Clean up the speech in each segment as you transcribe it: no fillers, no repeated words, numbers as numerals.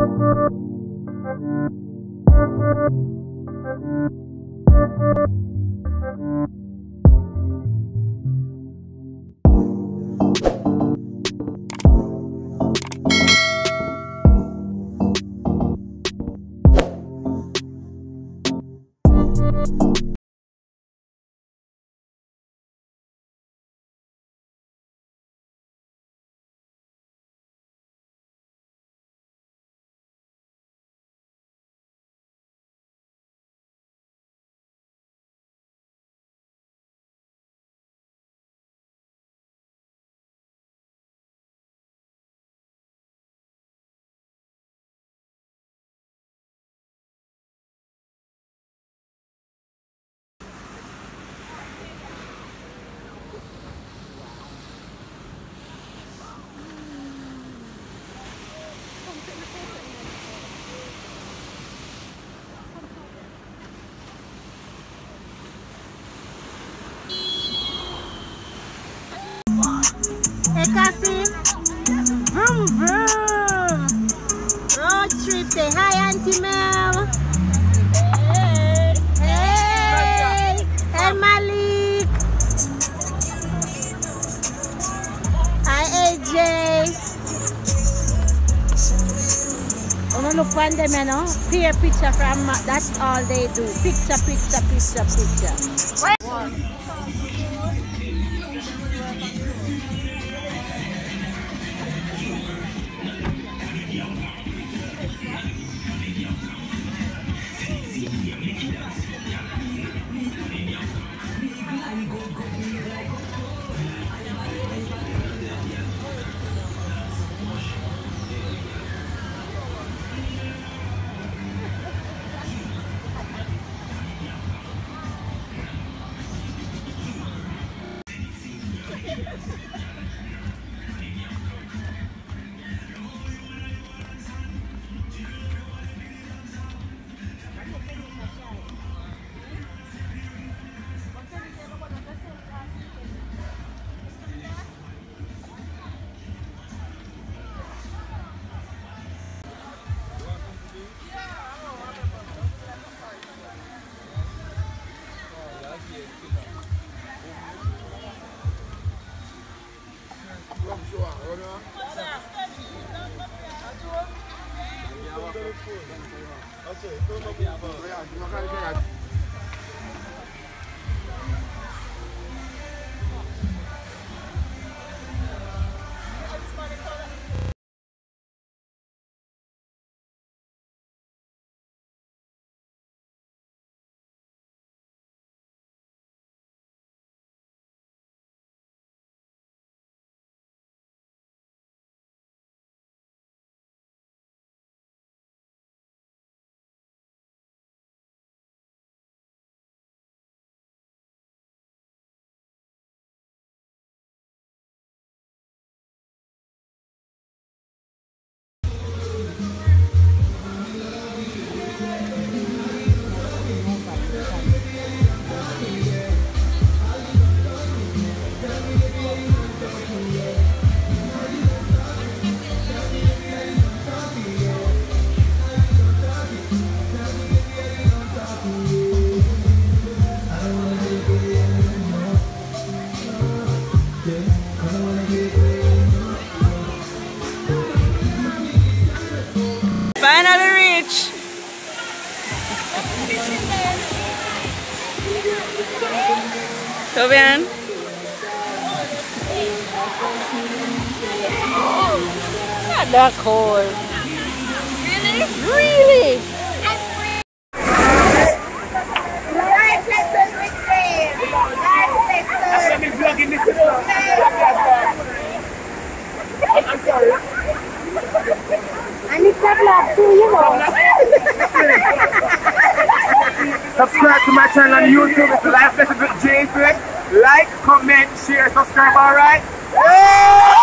Hey, Cassie. Vroom, vroom. Road trip. Say hi, Auntie Mel. Hey. Hey. Hey, Malik. Hi, AJ. Wanna look on them, you know? See a picture from that's all they do. Picture, picture, picture, picture. What? Finally reach. So bien. Not that cold. Really? Really? Life lessons with Dave. Life lessons. I'm sorry. And it's a vlog too, you know. Subscribe to my channel on YouTube. It's Life Lessons with Jason. Like, comment, share, subscribe, alright?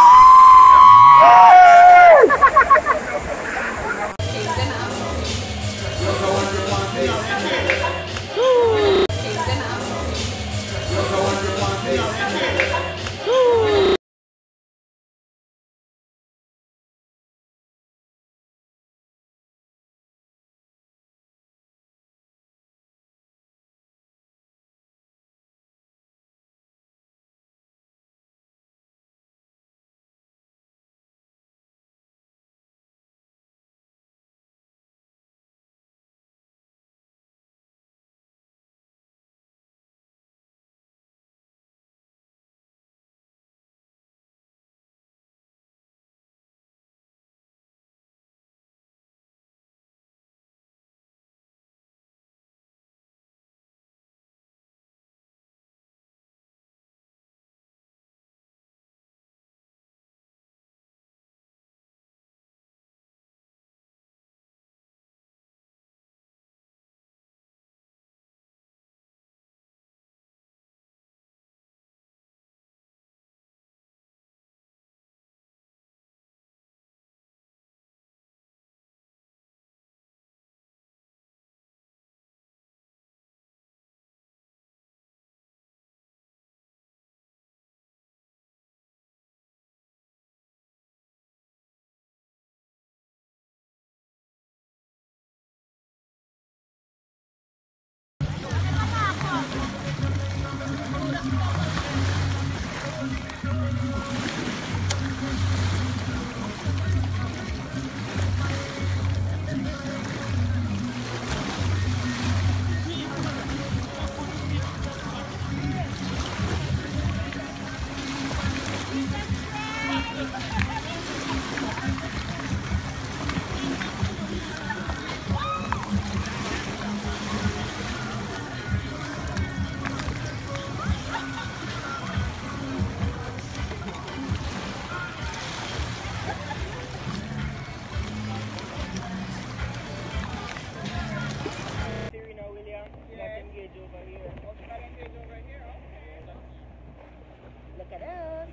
else?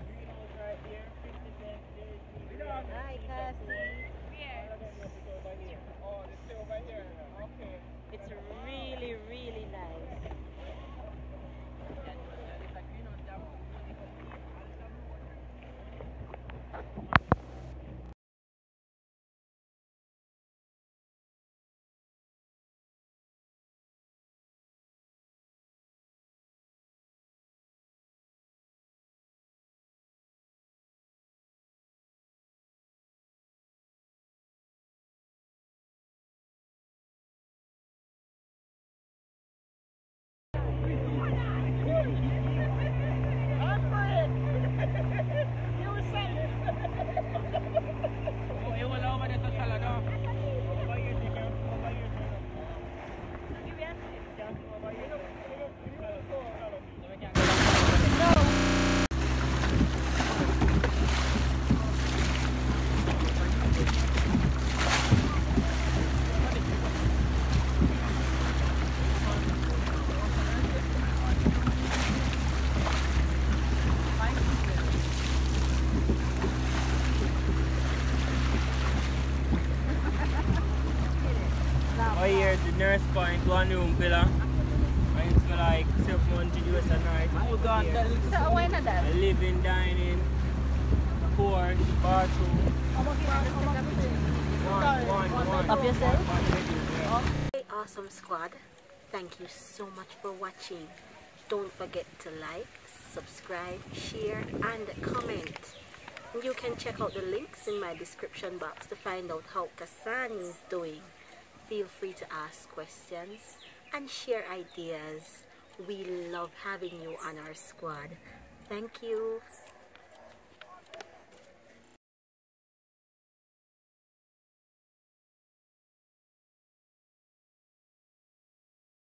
Hi, Cassie. Oh, they stay over here. Okay. It's really, really nice. Oh, here's the nurse point, one room villa. And it's for like $700 a night. Oh God, So, why na that? a living, dining, porch, bathroom. One. Of yourself? Hey, awesome squad, thank you so much for watching. Don't forget to like, subscribe, share and comment. You can check out the links in my description box to find out how Kasani is doing. Feel free to ask questions and share ideas. We love having you on our squad. Thank you.